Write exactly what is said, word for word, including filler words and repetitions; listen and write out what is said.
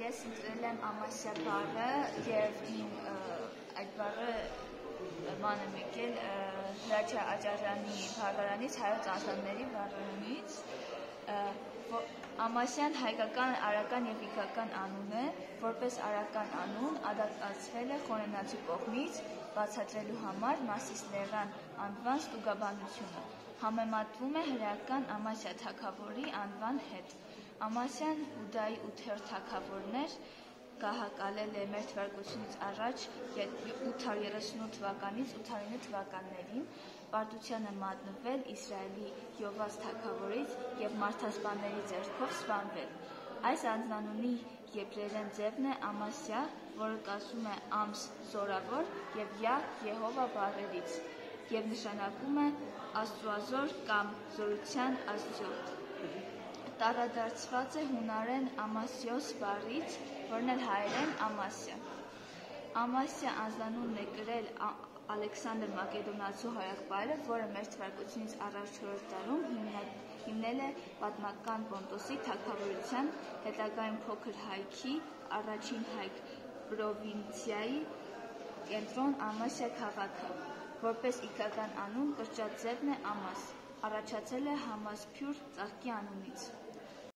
Ես ընտրել եմ Ամասիա բառը եւ իմ այդ բառը ման եմ եկել Հրաչյա Աճարյանի բառարանից, հայոց անձնանների բառարանից։ Ամասյան հայկական, արական եւ իգական անուն է, որպես արական անուն ադապտացվել է խորենացու կողմից բացատրելու համար Մասիսլերան անվան ստուգաբանությունը։ Համեմատվում է հրեական Ամասիա թագավորի անվան հետ։ Ամասյան Հուդայի ութերորդ թագավորն էր, գահակալել է մեր թվարկությունից առաջ ութ հարյուր երեսունութ թվականից ութ հարյուր ինը թվականներին, պարտության է մատնվել Իսրայելի Յովաս թագավորից եւ մարդասպանների ձեռքով սպանվել։ Այս անձնանունի եբրայերեն ձևն է Ամասիա, որը կասում է ամս զորավոր եւ յա Եհովա բառերից եւ նշանակում է աստուազոր կամ զորության աստծո։ Տարադարձված է հունարեն Ամասիոս բառից, որն էլ հայերեն Ամասիա։ Ամասիա անձնանունն է կրել Ալեքսանդր Մակեդոնացու հրախբայրը, որը մեր թվարկությունից առաջ չորրորդ դարում հիմնել է պատմական Պոնտոսի թագավորության, հետագայում փոքր Հայքի, առաջին Հայք պրովինցիայի կենտրոն Ամասիա քաղաքը, որպես իգական անուն կրճատ ձևն է Ամաս, առաջացել է Համասփյուր ծաղկի անունից։